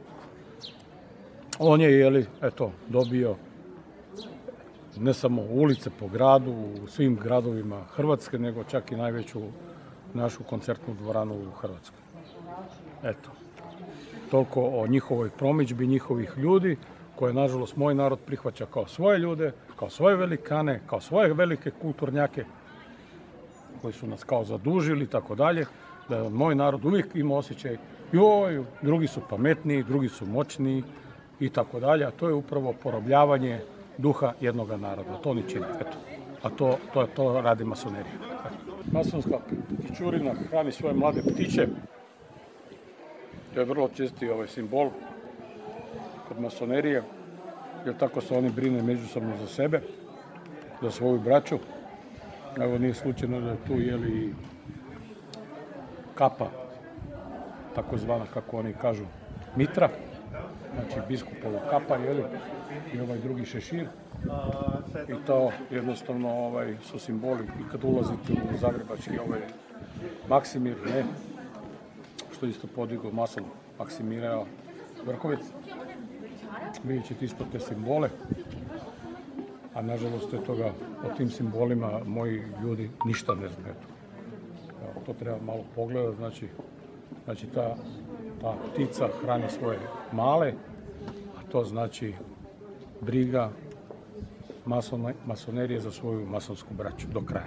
S1: On je, dobio ne samo ulice po gradu, u svim gradovima Hrvatske, nego čak i najveću našu koncertnu dvoranu u Hrvatskoj. Eto, toliko o njihovoj promidžbi, njihovih ljudi, koje, nažalost, moj narod prihvaća kao svoje ljude, kao svoje velikane, kao svoje velike kulturnjake, koji su nas kao zadužili i tako dalje, da moj narod uvijek ima osjećaj, joj, drugi su pametniji, drugi su moćniji i tako dalje, a to je upravo porobljavanje duha jednog naroda. To ni čini, eto. A to radi masonerija. Masonska ptičurina hrani svoje mlade ptiće. To je vrlo česti simbol kod masonerije, jer tako se oni brine međusobno za sebe, za svoju braću. Evo, nije slučajno da je tu i kapa, takozvana, kako oni kažu, mitra, znači biskupova kapa, i ovaj drugi šešir. I to jednostavno su simboli. I kad ulazite u zagrebački Maksimir, što isto podigao masom Maksimira Vrhovec, vidjet ćete isto te simbole, a nažalost o tim simbolima moji ljudi ništa ne znaju. To treba malo pogledati, znači ta ptica hrani svoje male, a to znači briga masonerije za svoju masonsku braću do kraja.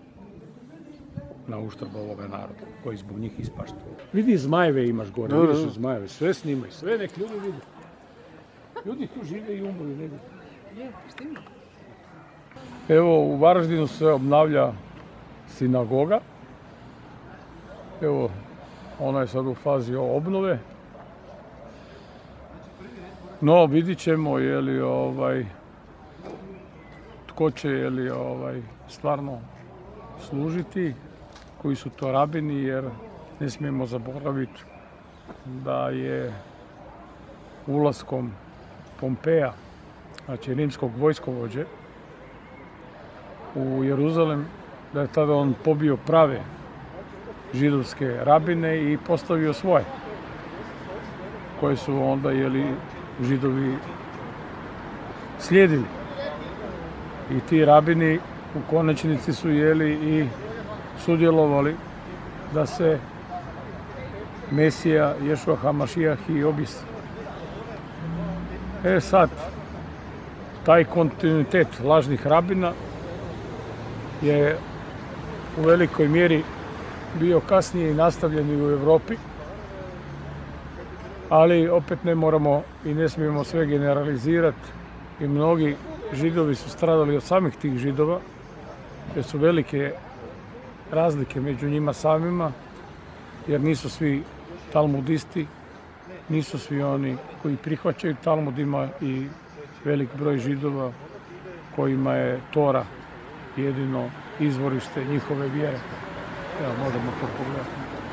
S1: Na uštrb ovoga naroda, koji zbog njih ispašta. Vidi, zmajeve imaš gore, vidiš zmajeve, sve snimaj, sve nek ljudi vidi. Ljudi tu žive i umru, ne vidi. Evo, u Varaždinu se obnavlja sinagoga. Evo, ona je sad u fazi obnove. No, vidit ćemo tko će stvarno služiti, koji su to rabini, jer ne smijemo zaboraviti da je ulaskom Pompeja, znači rimskog vojskovođe, u Jeruzalem, da je tada on pobio prave židovske rabine i postavio svoje, koje su onda židovi slijedili. I ti rabini u konačnici su i sudjelovali da se Mesija Ješua Hamašijah i obisi. Sad, taj kontinuitet lažnih rabina je u velikoj mjeri bio kasnije i nastavljen u Europi, ali opet ne moramo i ne smijemo sve generalizirati i mnogi židovi su stradali od samih tih židova, jer su velike razlike među njima samima, jer nisu svi talmudisti, nisu svi oni koji prihvaćaju Talmud, ima i velik broj židova kojima je Tora jedino izvorište njihove vjere. Evo, možemo to pogledati.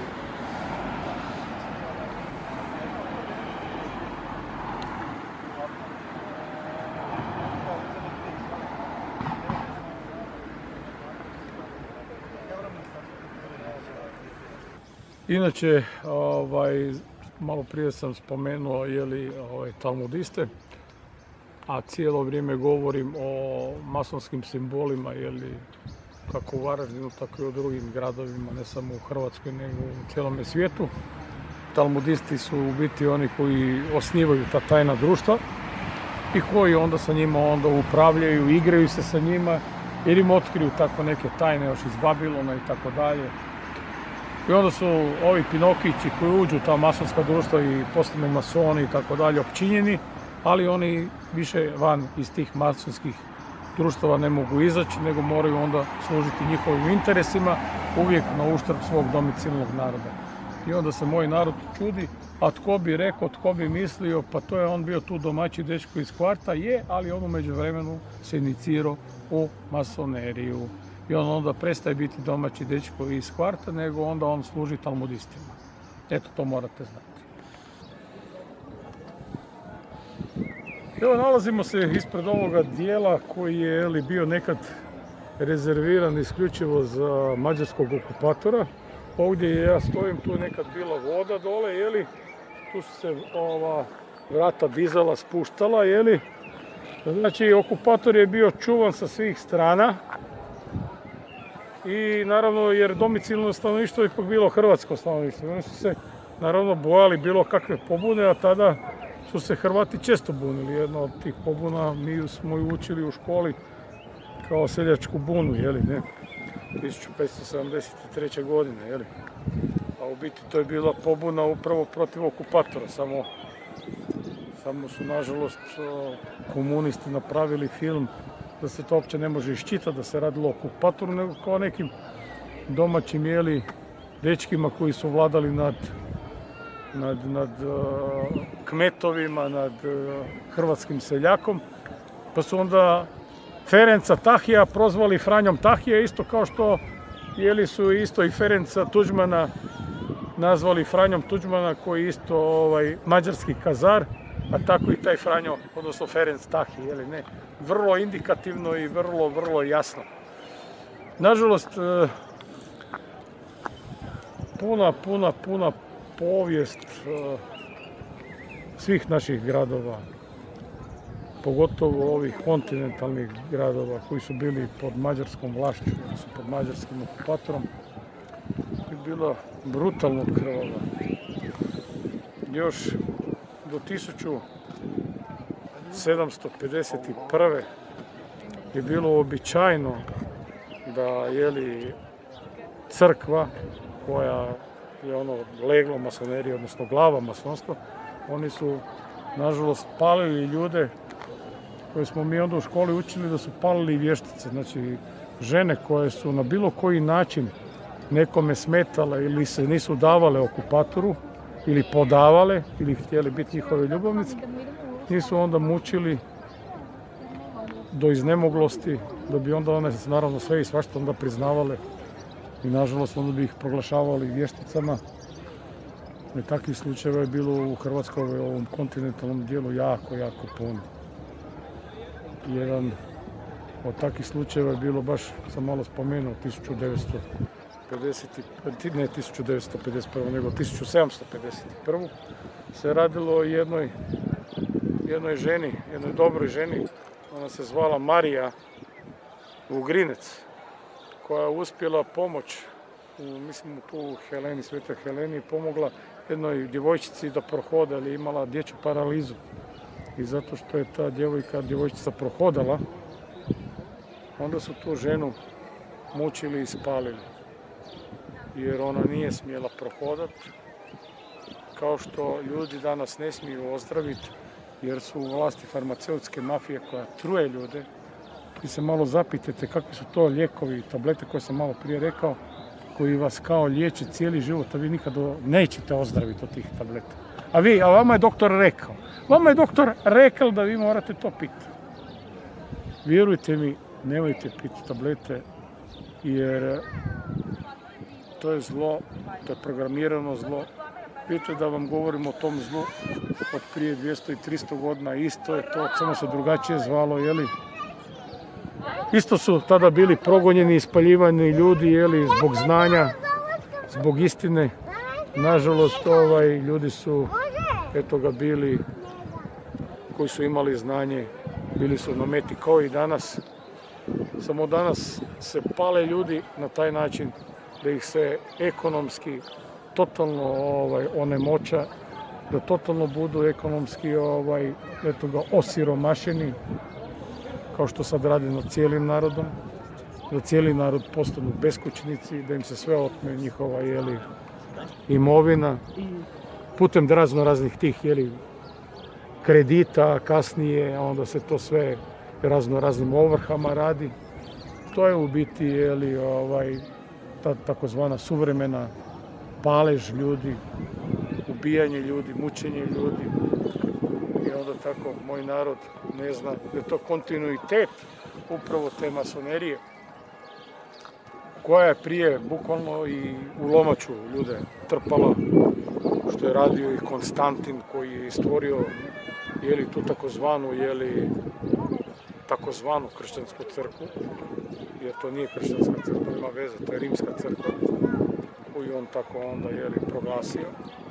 S1: Inače, malo prije sam spomenuo talmudiste. a cijelo vrijeme govorim o masonskim simbolima, kako u Varaždinu, tako i u drugim gradovima, ne samo u Hrvatskoj, nego u cijelome svijetu. Talmudisti su u biti oni koji osnivaju ta tajna društva i koji onda sa njima upravljaju, igraju se sa njima, jer im otkriju tako neke tajne još iz Babilona i tako dalje. I onda su ovi Pinokići koji uđu u ta masonska društva i postanu masoni i tako dalje opčinjeni, ali oni više van iz tih masonskih društava ne mogu izaći, nego moraju onda služiti njihovim interesima, uvijek na uštrb svog domicilnog naroda. I onda se moj narod čudi, a tko bi rekao, tko bi mislio, pa to je on bio tu domaći dečko iz kvarta, ali on u međuvremenu se inicirao u masoneriju. I on onda prestaje biti domaći dečko iz kvarta, nego onda on služi talmudistima. Eto, to morate znati. Evo, nalazimo se ispred ovoga dijela koji je bio nekad rezerviran isključivo za mađarskog okupatora. Ovdje ja stojim, tu je nekad bila voda dole, tu su se ova vrata dizala, spuštala, Znači, okupator je bio čuvan sa svih strana i naravno, jer domicilno stanovništvo je ipak bilo hrvatsko stanovništvo. Oni su se naravno bojali bilo kakve pobune, a tada su se Hrvati često bunili. Jedna od tih pobuna mi smo ju učili u školi kao seljačku bunu, 1573. godine, A u biti to je bila pobuna upravo protiv okupatora, samo su nažalost komunisti napravili film da se to uopće ne može iščitati, da se radilo o okupatoru, nego kao nekim domaćim dečkima koji su vladali nad kmetovima, nad hrvatskim seljakom, pa su onda Ferenca Tahija prozvali Franjom Tahija, isto kao što su isto i Ferenca Tuđmana nazvali Franjom Tuđmana, koji je isto mađarski kazar, a tako i taj Franjo, odnosno Ferenc Tahij, vrlo indikativno i vrlo, vrlo jasno. Nažalost, puna povijest svih naših gradova, pogotovo ovih kontinentalnih gradova koji su bili pod mađarskom vlašću, odnosno pod mađarskim okupatorom, je bila brutalno krvava. Još do 1751. je bilo uobičajeno da crkva, koja je leglo masonerije, odnosno glava masonstva, oni su nažalost palili ljude koje smo mi onda u školi učili da su palili vještice. Znači, žene koje su na bilo koji način nekome smetale ili se nisu davale okupatoru ili podavale ili htjeli biti njihove ljubavnice, nisu onda mučili do iznemoglosti, da bi onda one naravno sve i svašta onda priznavale i nažalost onda bi ih proglašavali vješticama. I takvih slučajeva je bilo u Hrvatskoj, u ovom kontinentalnom dijelu, jako puno. Jedan od takvih slučajeva je bilo, baš sam malo spomenuo, 1751. se radilo o jednoj ženi, jednoj dobroj ženi. Ona se zvala Marija Vugrinec, koja je uspjela pomoć, mislim tu u Heleni, Svetoj Heleni, pomogla jednoj djevojčici da prohoda, ali imala dječju paralizu. I zato što je ta djevojčica prohodala, onda su tu ženu mučili i spalili. Jer ona nije smjela prohodati, kao što ljudi danas ne smiju ozdraviti, jer su u vlasti farmaceutske mafije koja truje ljude. Vi se malo zapitajte kakvi su to lijekovi i tablete koje sam malo prije rekao, koji vas kao liječe cijeli život, a vi nikad nećete ozdraviti od tih tableta. A vama je doktor rekao. Vama je doktor rekao da vi morate to piti. Vjerujte mi, nemojte piti tablete, jer to je zlo, to je programirano zlo. Vidite da vam govorim o tom zlu od prije 200 i 300 godina, isto je to, samo se drugačije zvalo, Isto su tada bili progonjeni, ispaljivani ljudi, zbog znanja, zbog istine. Nažalost, ljudi su, bili koji su imali znanje bili su na meti kao i danas. Samo danas se pale ljudi na taj način da ih se ekonomski totalno onemoća, da totalno budu ekonomski osiromašeni, kao što sad radi nad cijelim narodom, da cijeli narod postanu beskućnici, da im se sve otme njihova imovina, putem raznih tih kredita, kasnije onda se to sve raznim ovrhama radi. To je u biti ta takozvana suvremena palež ljudi, ubijanje ljudi, mučenje ljudi. I onda tako moj narod ne zna da je to kontinuitet upravo te masonerije, koja je prije bukvalno i u lomaču ljude trpala, što je radio i Konstantin, koji je stvorio tu takozvanu kršćansku crkvu, jer to nije kršćanska crkva, ima veze, to je rimska crkva koju on tako onda proglasio.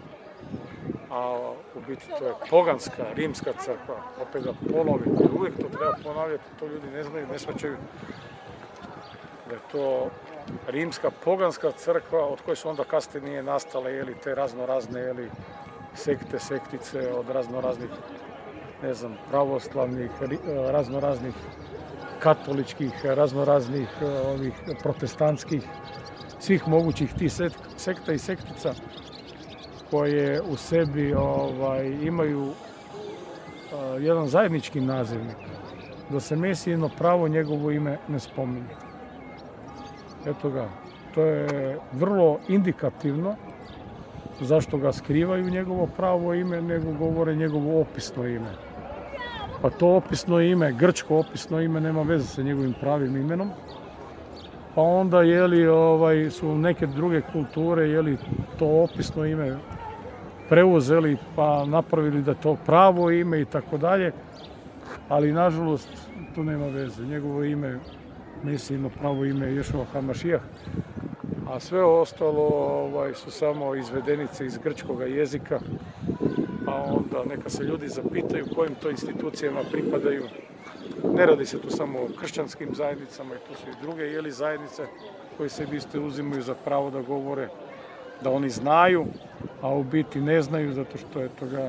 S1: A u biti to je poganska rimska crkva, opet da ponovim, jer uvijek to treba ponavljati, to ljudi ne znaju, ne shvaćaju da je to rimska poganska crkva od koje su onda kasnije nastale te raznorazne sekte, sektice od raznoraznih, ne znam, pravoslavnih, raznoraznih katoličkih, raznoraznih protestantskih, svih mogućih tih sekta i sektica koje u sebi imaju jedan zajednički nazivnik, da se Mesijino pravo njegovo ime ne spominje. Eto ga, to je vrlo indikativno zašto ga skrivaju njegovo pravo ime, nego govore njegovo opisno ime. Pa to opisno ime, grčko opisno ime, nema veze sa njegovim pravim imenom. Pa onda su neke druge kulture to opisno ime preuzeli pa napravili da to pravo ime i tako dalje. Ali nažalost to nema veze. Njegovo ime, Mesijino pravo ime je Ješua HaMašijah, a sve ostalo su samo izvedenice iz grčkog jezika, pa onda neka se ljudi zapitaju kojim to institucijama pripadaju. Ne radi se tu samo o kršćanskim zajednicama, i tu su i druge zajednice koje se isto uzimaju za pravo da govore da oni znaju, a u biti ne znaju, zato što je toga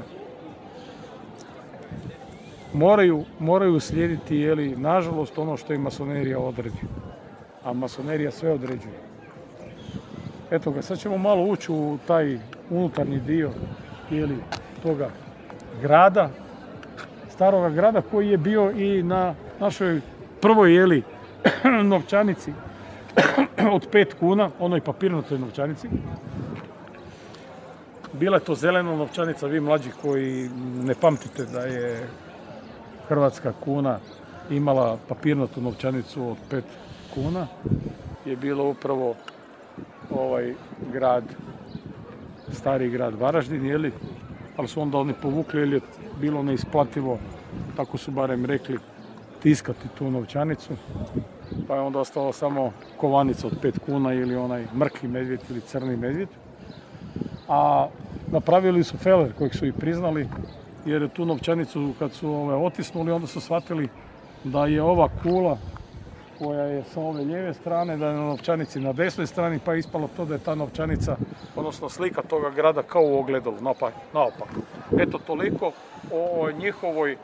S1: moraju slijediti, nažalost, ono što i masonerija odredi. A masonerija sve određuje. Eto ga, sad ćemo malo ući u taj unutarnji dio toga grada, staroga grada, koji je bio i na našoj prvoj novčanici od 5 kuna, onoj papirnatoj novčanici. Bila je to zelena novčanica, vi mlađi koji ne pamtite da je Hrvatska kuna imala papirnatu novčanicu od 5 kuna, je bilo upravo ovaj grad, stari grad Varaždin, ali su onda oni povukli jer je bilo neisplativo, tako su barem rekli, tiskati tu novčanicu, pa je onda ostalo samo kovanica od 5 kuna ili onaj mrkvi medvjed ili crni medvjed. A napravili su feler kojeg su i priznali, jer je tu novčanicu kad su otisnuli, onda su shvatili da je ova kula koja je sa ove lijeve strane, da je na novčanici na desnoj strani, pa je ispalo to da je ta novčanica, odnosno slika toga grada kao u ogledalu, naopak. Eto, toliko o njihovoj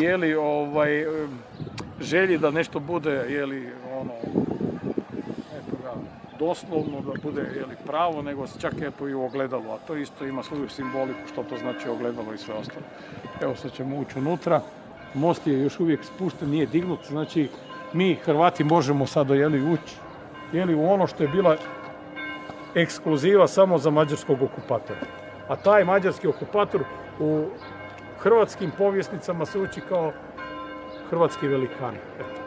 S1: želji da nešto bude doslovno da bude pravo, nego čak i u ogledalu, a to isto ima svoju simboliku što to znači ogledalo i sve ostalo. Evo, sad ćemo ući unutra, most je još uvijek spušten, nije dignut, znači mi Hrvati možemo sad ući u ono što je bila ekskluziva samo za mađarskog okupatora. A taj mađarski okupator u hrvatskim povjesnicama se uči kao hrvatski velikan. Eto.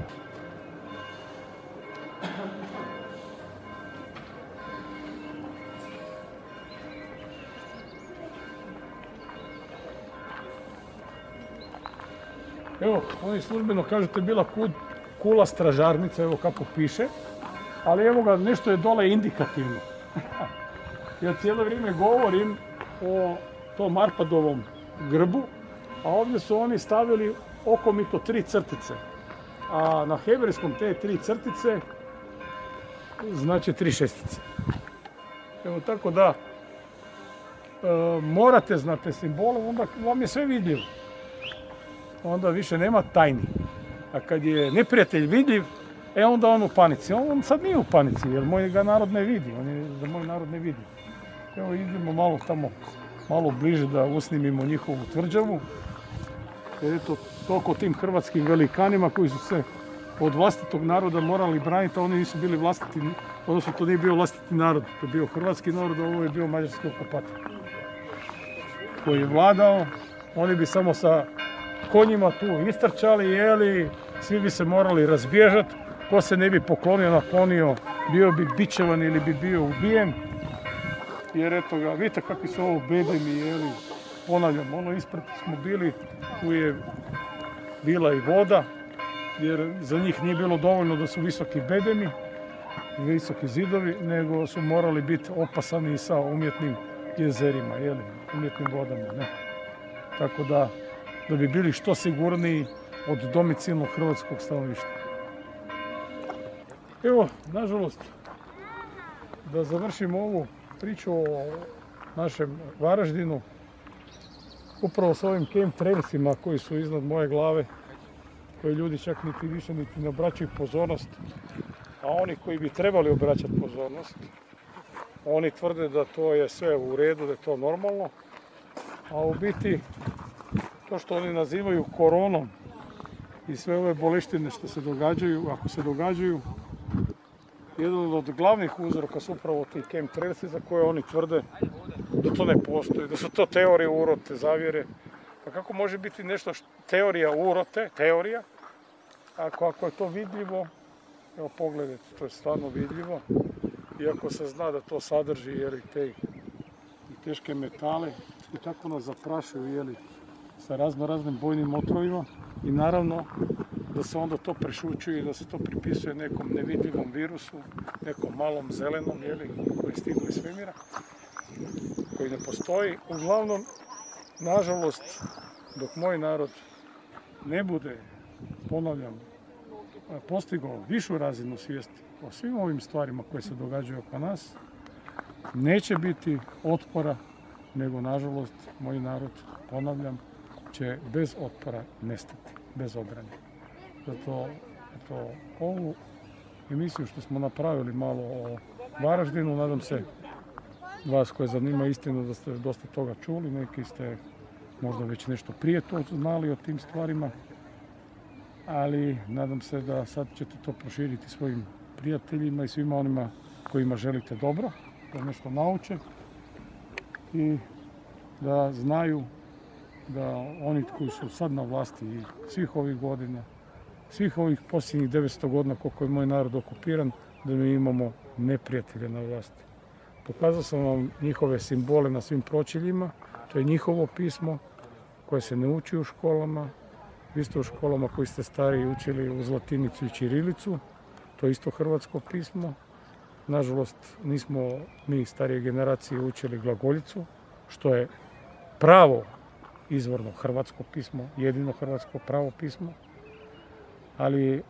S1: Evo, oni službeno kažu da je bila kula stražarnica, evo kako piše, ali evo ga, nešto je dole indikativno. Ja cijelo vrijeme govorim o tom Arpadovom grbu, a ovdje su oni stavili okomito 3 crtice. A na hebrejskom te 3 crtice znači 3 šestice. Evo tako da morate znati simbole, onda vam je sve vidljivo. Onda više nema tajni. A kad je neprijatelj vidljiv, onda on u panici. On sad nije u panici, jer moj ga narod ne vidi. On je za moj narod ne vidi. Evo idemo malo tamo, malo bliže da usnimimo njihovu tvrđavu. Jer eto, toliko tim hrvatskim velikanima koji su se od vlastitog naroda morali braniti, a oni nisu bili vlastiti, odnosno to nije bio vlastiti narod, to je bio hrvatski narod, a ovo je bio mađarski okupator koji je vladao. Oni bi samo sa konjima tu istrčali, jeli, svi bi se morali razbježati, ko se ne bi poklonio, naklonio, bio bi bičevan ili bi bio ubijen. Jer eto ga, vidite kakvi su ovo bedemi, jeli, ponavljam, ono ispred smo bili, tu je bila i voda, jer za njih nije bilo dovoljno da su visoki bedemi, visoki zidovi, nego su morali biti opasani sa umjetnim jezerima, jeli, umjetnim vodama, ne. Tako da bi bili što sigurniji od domicilnog hrvatskog stanovništva. Evo, nažalost, da završimo ovu priču o našem Varaždinu, upravo s ovim chemtrailsima koji su iznad moje glave, koji ljudi čak niti više niti ne obraćaju pozornost, a oni koji bi trebali obraćati pozornost, oni tvrde da to je sve u redu, da je to normalno, a u biti to što oni nazivaju koronom i sve ove boleštine što se događaju, ako se događaju, jedan od glavnih uzroka su upravo ti chemtrailsi za koje oni tvrde da to ne postoji, da su to teorije urote, zavjere. Pa kako može biti nešto teorija urote, teorija, ako je to vidljivo, evo pogledajte, to je stvarno vidljivo, iako se zna da to sadrži jeli, te teške metale i tako nas zaprašuju jeli, sa raznim bojnim otrovima i naravno da se onda to prešućuje i da se to pripisuje nekom nevidljivom virusu, nekom malom zelenom jeli, koji stignu iz svemira, koji ne postoji. Uglavnom, nažalost, dok moj narod ne bude, ponavljam, postigao višu razinu svijesti o svim ovim stvarima koje se događaju oko nas, neće biti otpora, nego nažalost moj narod, ponavljam, će bez otpora nestati, bez obrane. Zato ovu emisiju što smo napravili malo o Varaždinu, nadam se vas koje zanima istinu da ste dosta toga čuli, neki ste možda već nešto prije to znali o tim stvarima, ali nadam se da sad ćete to proširiti svojim prijateljima i svima onima kojima želite dobro, da nešto nauče i da znaju da oni koji su sad na vlasti i svih ovih godina, svih ovih posljednjih 900 godina koliko je moj narod okupiran, da mi imamo neprijatelje na vlasti. Pokazao sam vam njihove simbole na svim pročeljima, to je njihovo pismo koje se ne uči u školama. Vi ste u školama koji ste stariji učili uz latinicu i ćirilicu, to je isto hrvatsko pismo. Nažalost, nismo mi starije generacije učili glagoljicu, što je pravo izvorno hrvatsko pismo, jedino hrvatsko pravo pismo. Ali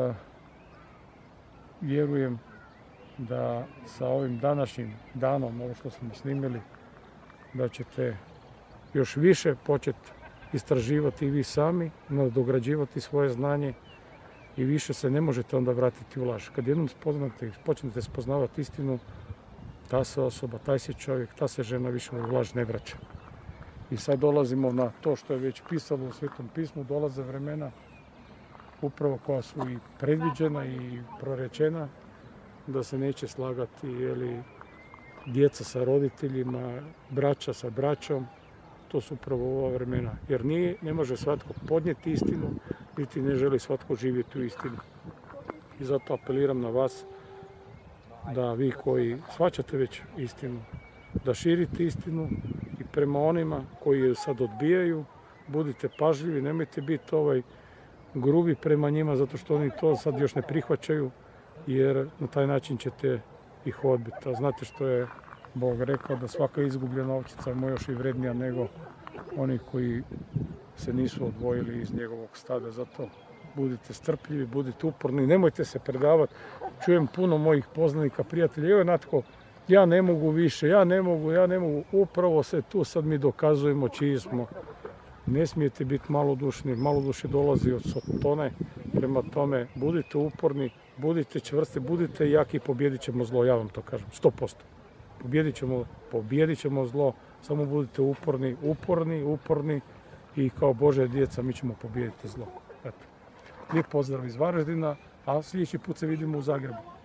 S1: vjerujem da sa ovim današnjim danom, ovo što smo snimili, da ćete još više početi istraživati i vi sami, nadograđivati svoje znanje i više se ne možete onda vratiti u laž. Kad jednom spoznate i počnete spoznavati istinu, ta se osoba, taj se čovjek, ta se žena više u laž ne vraća. I sad dolazimo na to što je već pisalo u Svetom pismu, dolaze vremena upravo koja su i predviđena i prorečena, da se neće slagati djeca sa roditeljima, braća sa braćom. To su upravo ova vremena. Jer ne može svatko podnijeti istinu, niti ne želi svatko živjeti u istinu. I zato apeliram na vas da vi koji shvaćate već istinu, da širite istinu i prema onima koji je sad odbijaju, budite pažljivi, nemojte biti grubi prema njima zato što oni to sad još ne prihvaćaju, jer na taj način ćete ih odbiti. A znate što je Bog rekao, da svaka izgubljena ovčica je još i vrednija nego oni koji se nisu odvojili iz njegovog stada. Zato budite strpljivi, budite uporni, nemojte se predavati. Čujem puno mojih poznanika, prijatelja, evo Natko, ja ne mogu više, ja ne mogu. Upravo se tu sad mi dokazujemo čiji smo. Ne smijete biti malodušni, malodušje dolazi od Sotone, prema tome budite uporni, budite čvrsti, budite jaki i pobjedit ćemo zlo, ja vam to kažem, 100%. Pobjedit ćemo zlo, samo budite uporni i kao Božja djeca mi ćemo pobijediti zlo. Eto. Lijep pozdrav iz Varaždina, a sljedeći put se vidimo u Zagrebu.